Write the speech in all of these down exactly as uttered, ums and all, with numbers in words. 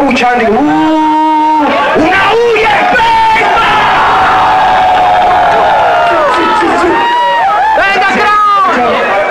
escuchando y, uh, ¡una U y Spacebar! ¡Venga, Crown!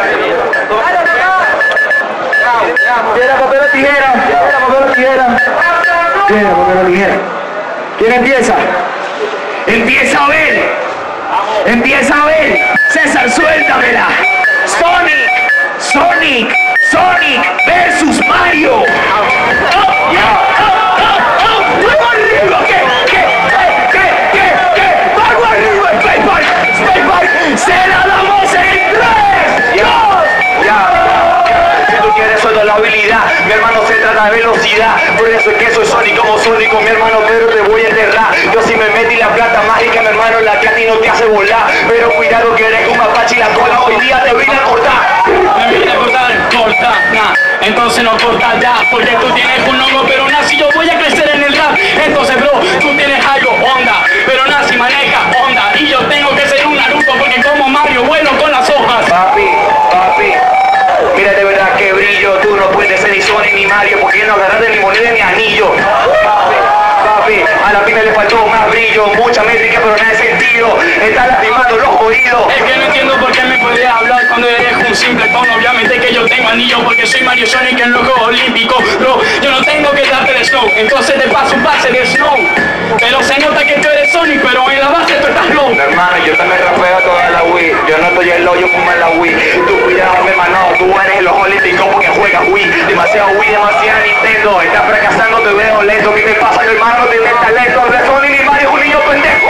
Piedra, papel o tijera. Piedra, papel o tijera. Piedra, papel o tijera. ¿Quién empieza? Empieza Abel. Empieza Abel. César, suéltamela. Sonic. Sonic. Sonic versus Mario. Oh, yeah, oh, oh, oh. ¡Vamos arriba! ¿Qué? ¿Qué? ¿Qué? ¿Qué? ¿Qué? ¡Vamos arriba! ¡Spacebar! ¡Spacebar! ¡Se la damos en tres! ¡Dos! Ya. Si tú quieres solo la habilidad, mi hermano, se trata de velocidad. Por eso es que soy Sonic como Sonic, mi hermano, pero te voy a enterrar. Yo sí me metí la plata mágica, mi hermano, la que a ti no te hace volar. Pero cuidado que eres un mapache y la cola hoy día te vine a cortar. Me vine a cortar, corta, nah. Entonces no corta ya, porque tú tienes un hongo, pero nazi yo voy a crecer en el rap. Entonces bro, tú tienes algo onda, pero nazi maneja onda. Y yo tengo que ser un Naruto, porque como Mario vuelo con las hojas. Papi, papi, mira de verdad que brillo. Tú no puedes ser ni Sonic ni Mario, porque no agarraste ni moneda ni anillo. Papi, papi, a la pina le faltó más brillo, mucha métrica, pero nada de sentido. Está lastimando los oídos. Es que no entiendo por qué me puedes hablar cuando eres un simple tono. Obviamente que yo tengo anillo, porque soy Mario Sonic en los Juegos Olímpicos. Bro, yo no tengo que darte de Snow, entonces te paso un pase de Snow. Pero se nota que tú eres Sonic, pero en la base tú estás low. Hermano, yo también rapeo toda la Wii. Yo no estoy en lo, yo fumo en la Wii. Tú cuidado, mi hermano, tú eres en los Olímpicos porque juegas Wii. Demasiado Wii, demasiado Nintendo. Estás fracasando, te veo lento. ¿Qué te pasa, hermano? Tienes talento. De Sonic ni Mario es un niño pendejo.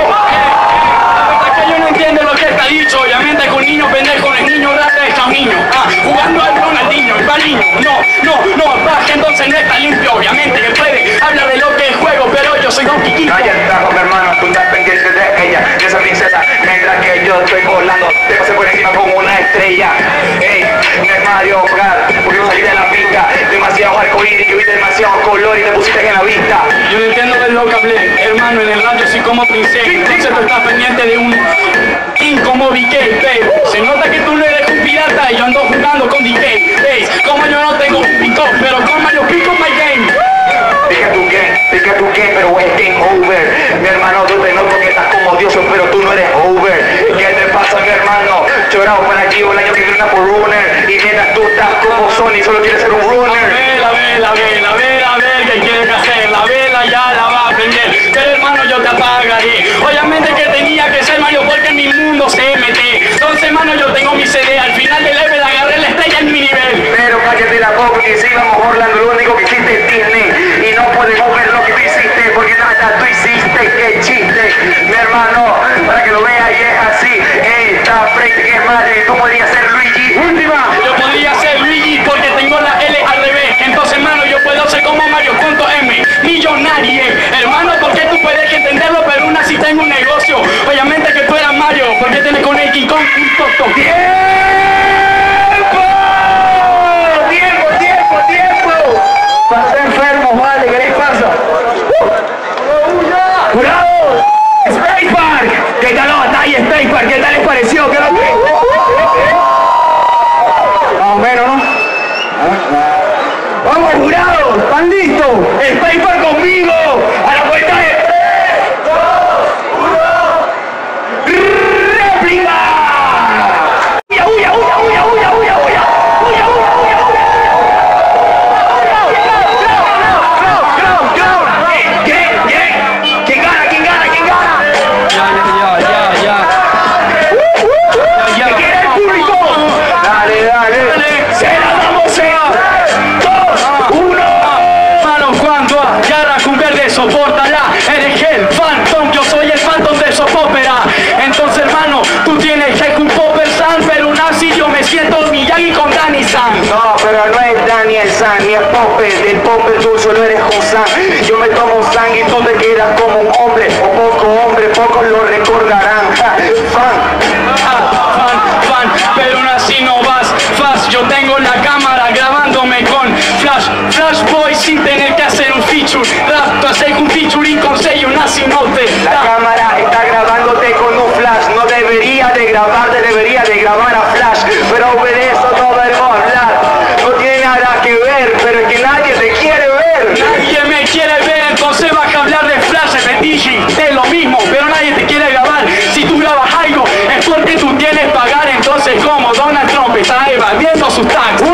Es que yo no entiendo lo que está dicho. Obviamente que un niño pendejo no es niño, rata es un niño. Ah, jugando al Ronaldinho, el baliño. No, no, no, baja, entonces no está limpio. Obviamente que puede hablar de lo que es juego, pero yo soy Don Kikito. Cállate, mi hermano, tú estás pendiente de ella, de esa princesa, mientras que yo estoy volando, te pasé por encima como una estrella. Ey, no es Mario Kart, porque no salí de la pista, demasiado arcoíris, que viste demasiado color y te pusiste en la vista. Yo no entiendo de lo que hablé, hermano, en el radio soy como princesa. Entonces tú estás pendiente de un team como D K, babe. Se nota que tú no eres un pirata y yo ando jugando con D K, babe. Como yo no tengo un pick-up, pero con Mario pick up my game. Pica tu game, pica tu game, pero es game over. Mi hermano, tú te noto que estás como Dios, pero tú no eres over. ¿Qué te pasa, mi hermano? Chorado para aquí, el año que viene una por runner. Y neta, tú estás como Sony, solo quieres ser un runner. A ver, a ver, a ver, a ver, a ver, ¿qué quieres hacer? La vela ya la va a prender. Pero hermano, yo te apagaré. Obviamente que tenía que ser Mario porque en mi mundo se mete. Entonces, hermano, yo tengo mi C D. Al final del level agarré la estrella en mi nivel. Pero cállate la boca, que si vamos Orlando, lo único que hiciste es Disney. Y no podemos ver lo que tú hiciste, porque nada, tú hiciste, qué chiste. Mi hermano, para que lo veas y es así. Esta frente que es madre, tú podrías ser Luigi. Última. Yo podría ser Luigi porque tengo la L al revés. Entonces, hermano, yo puedo ser como Mario punto M, millonario. Hermano, porque tú puedes entenderlo, pero aún así tengo un negocio. Obviamente que tú eras Mario, porque tienes con X con un toto. ¡Tiempo! ¡Tiempo, tiempo, tiempo! Pasé enfermo, vale, ¿qué les pasa? ¡Jurado! ¡Spacebar! ¿Qué tal la batalla, Spacebar? ¿Qué tal les pareció? ¿Qué lo que? Más o menos, ¿no? ¡Vamos, jurados! ¿Están listos? ¡Spacebar conmigo! ¡A la vuelta de tres, dos, uno! ¡Réplica! ¡Huya, huya, huya, huya, huya, huya, huya! ¡Huya, huya, huya, huya! ¿Quién, quién? ¿Quién gana? ¿Quién gana? ¿Quién gana? Ya, ya, ya, ya, ya. ¿Qué quiere el público? Dale, dale. Se la damos en tres, dos, uno. Mano, cuando agarra con verde, sopórtala. Eres el Phantom, yo soy el Phantom de Sopópera. Entonces, hermano, tú tienes que un Popper San, pero un así yo me siento Miyagi con Danny San. No, pero no es Daniel San, ni el Popper. El Popper tú solo eres Josan. Yo me tomo sang y tú te quedas como un hombre. O poco hombre, pocos lo recordarán. Ja, fan. Fan, fan, pero aún así no vas fast. Yo tengo la cámara grabándome con flash, flash boy sin tener que hacer un feature. Rap, tú haces un featuring con sello, un así no te La da. cámara está grabándote con un flash. No debería de grabarte, debería de grabar a flash. Pero de eso no debo hablar. No tiene nada que ver, pero es que nadie te quiere ver. Nadie me quiere quieres pagar, entonces como Donald Trump está evadiendo sus taxes.